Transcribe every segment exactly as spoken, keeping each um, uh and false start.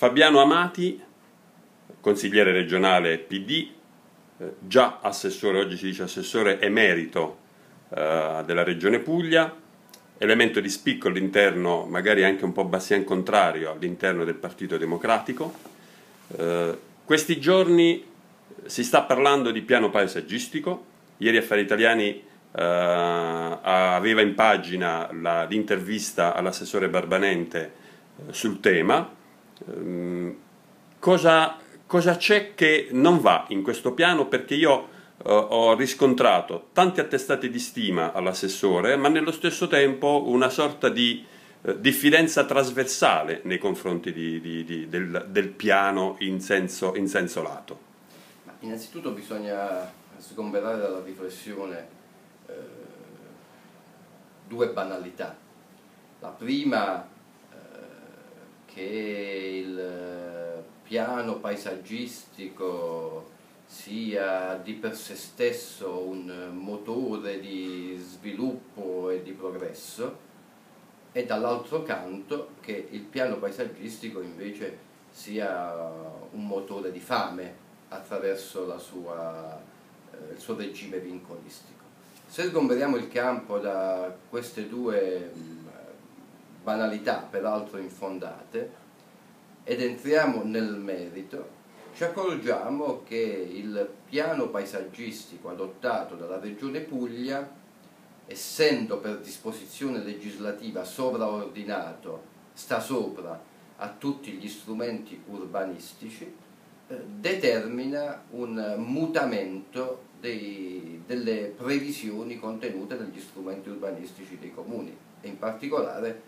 Fabiano Amati, consigliere regionale P D, eh, già assessore, oggi si dice assessore emerito eh, della Regione Puglia, elemento di spicco all'interno, magari anche un po' bastian contrario, all'interno del Partito Democratico. Eh, questi giorni si sta parlando di piano paesaggistico. Ieri Affari Italiani eh, aveva in pagina l'intervista all'assessore Barbanente eh, sul tema. Eh, cosa cosa c'è che non va in questo piano? Perché io eh, ho riscontrato tanti attestati di stima all'assessore, ma nello stesso tempo una sorta di eh, diffidenza trasversale nei confronti di, di, di, del, del piano in senso, in senso lato. Ma innanzitutto bisogna sgomberare dalla riflessione eh, due banalità. La prima, eh, che il piano paesaggistico sia di per sé stesso un motore di sviluppo e di progresso, e dall'altro canto che il piano paesaggistico invece sia un motore di fame attraverso la sua, eh, il suo regime vincolistico. Se sgomberiamo il campo da queste due mh, banalità, peraltro infondate, ed entriamo nel merito, ci accorgiamo che il piano paesaggistico adottato dalla Regione Puglia, essendo per disposizione legislativa sovraordinato, sta sopra a tutti gli strumenti urbanistici, eh, determina un mutamento dei, delle previsioni contenute negli strumenti urbanistici dei comuni, e in particolare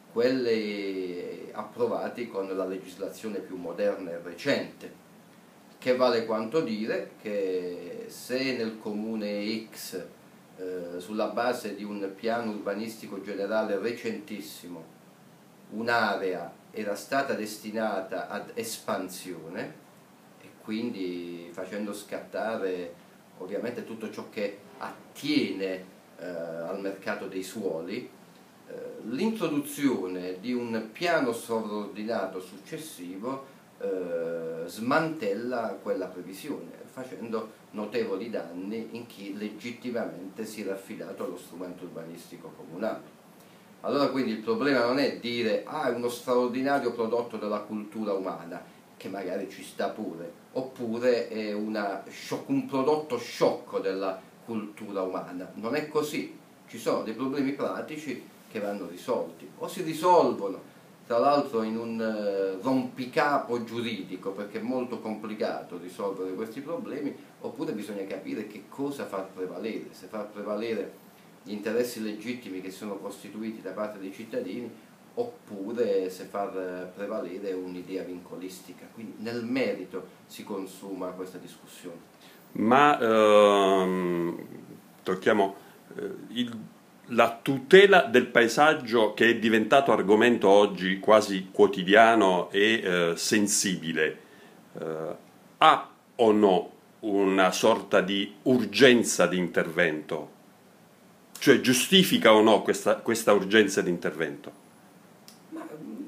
quelli approvati con la legislazione più moderna e recente, che vale quanto dire che se nel comune X, eh, sulla base di un piano urbanistico generale recentissimo, un'area era stata destinata ad espansione, e quindi facendo scattare ovviamente tutto ciò che attiene eh, al mercato dei suoli, l'introduzione di un piano sovraordinato successivo eh, smantella quella previsione, facendo notevoli danni in chi legittimamente si era affidato allo strumento urbanistico comunale. Allora quindi il problema non è dire ah, è uno straordinario prodotto della cultura umana, che magari ci sta pure, oppure è una, un prodotto sciocco della cultura umana. Non è così, ci sono dei problemi pratici che vanno risolti, o si risolvono tra l'altro in un eh, rompicapo giuridico, perché è molto complicato risolvere questi problemi, oppure bisogna capire che cosa far prevalere, se far prevalere gli interessi legittimi che sono costituiti da parte dei cittadini, oppure se far prevalere un'idea vincolistica. Quindi nel merito si consuma questa discussione. Ma ehm, tocchiamo eh, il la tutela del paesaggio, che è diventato argomento oggi quasi quotidiano e eh, sensibile, eh, ha o no una sorta di urgenza di intervento? Cioè giustifica o no questa, questa urgenza di intervento? Ma,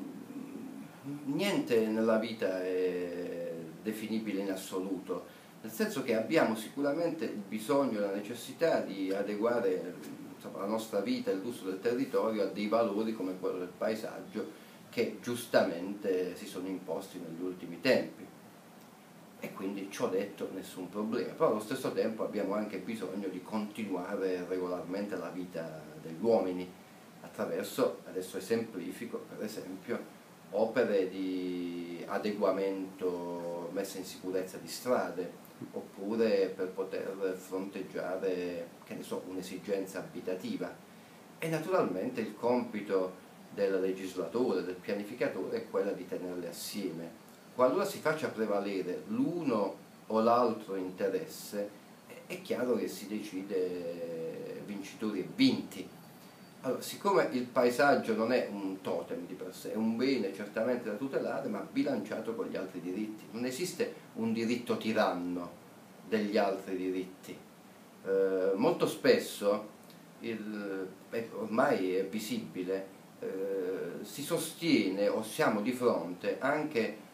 niente nella vita è definibile in assoluto, nel senso che abbiamo sicuramente il bisogno e la necessità di adeguare la nostra vita e l'uso del territorio a dei valori come quello del paesaggio, che giustamente si sono imposti negli ultimi tempi, e quindi ciò detto nessun problema. Però allo stesso tempo abbiamo anche bisogno di continuare regolarmente la vita degli uomini attraverso, adesso esemplifico, per esempio opere di adeguamento, messa in sicurezza di strade, oppure per poter fronteggiare, che ne so, un'esigenza abitativa. E naturalmente il compito del legislatore, del pianificatore, è quello di tenerle assieme. Qualora si faccia prevalere l'uno o l'altro interesse, è chiaro che si decide vincitori e vinti. Allora, siccome il paesaggio non è un totem di per sé, è un bene certamente da tutelare, ma bilanciato con gli altri diritti. Non esiste un diritto tiranno degli altri diritti. Eh, molto spesso, il, ormai è visibile, eh, si sostiene o siamo di fronte anche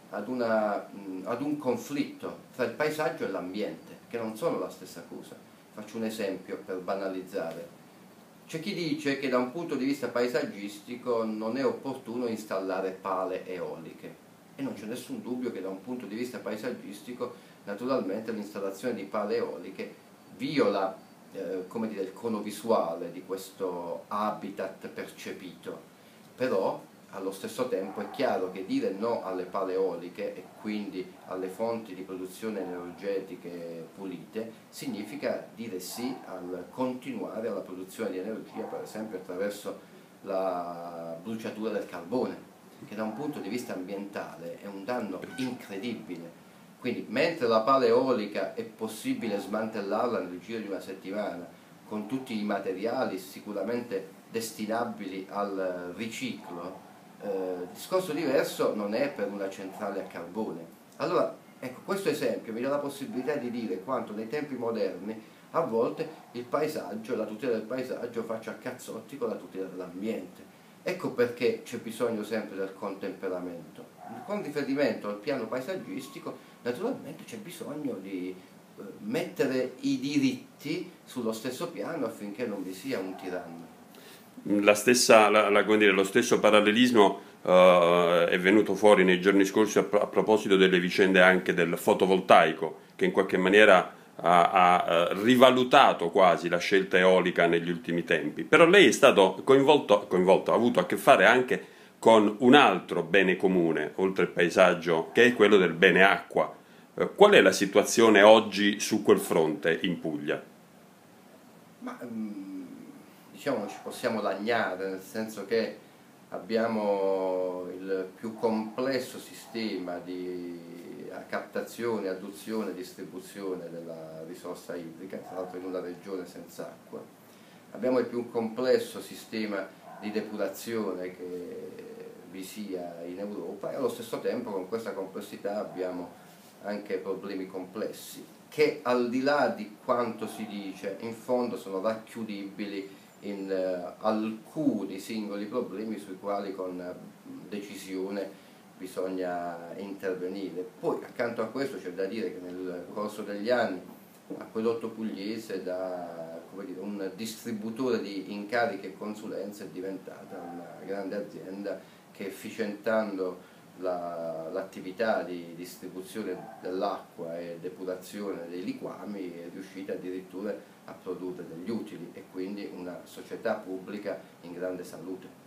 ad, una, mh, ad un conflitto tra il paesaggio e l'ambiente, che non sono la stessa cosa. Faccio un esempio per banalizzare. C'è chi dice che da un punto di vista paesaggistico non è opportuno installare pale eoliche, e non c'è nessun dubbio che da un punto di vista paesaggistico naturalmente l'installazione di pale eoliche viola eh, come dire, il cono visuale di questo habitat percepito. Però allo stesso tempo è chiaro che dire no alle pale eoliche e quindi alle fonti di produzione energetiche pulite significa dire sì al continuare alla produzione di energia, per esempio attraverso la bruciatura del carbone, che da un punto di vista ambientale è un danno incredibile. Quindi mentre la pala eolica è possibile smantellarla nel giro di una settimana con tutti i materiali sicuramente destinabili al riciclo, eh, discorso diverso non è per una centrale a carbone. Allora, ecco, questo esempio mi dà la possibilità di dire quanto nei tempi moderni a volte il paesaggio, la tutela del paesaggio faccia a cazzotti con la tutela dell'ambiente. Ecco perché c'è bisogno sempre del contemperamento. Con riferimento al piano paesaggistico, naturalmente c'è bisogno di eh, mettere i diritti sullo stesso piano affinché non vi sia un tiranno. La stessa, la, la, come dire, lo stesso parallelismo uh, è venuto fuori nei giorni scorsi a, a proposito delle vicende anche del fotovoltaico, che in qualche maniera ha, ha rivalutato quasi la scelta eolica negli ultimi tempi. Però lei è stato coinvolto, coinvolto, ha avuto a che fare anche con un altro bene comune, oltre il paesaggio, che è quello del bene acqua. Uh, qual è la situazione oggi su quel fronte in Puglia? Ma, um... diciamo non ci possiamo lagnare, nel senso che abbiamo il più complesso sistema di captazione, adduzione e distribuzione della risorsa idrica, tra l'altro in una regione senza acqua. Abbiamo il più complesso sistema di depurazione che vi sia in Europa, e allo stesso tempo con questa complessità abbiamo anche problemi complessi che, al di là di quanto si dice, in fondo sono racchiudibili in uh, alcuni singoli problemi sui quali con uh, decisione bisogna intervenire. Poi accanto a questo c'è da dire che nel corso degli anni Acquedotto Pugliese, da come dire, un distributore di incarichi e consulenze, è diventata una grande azienda che, efficientando l'attività la, di distribuzione dell'acqua e depurazione dei liquami, è riuscita addirittura a produrre degli utili, e quindi una società pubblica in grande salute.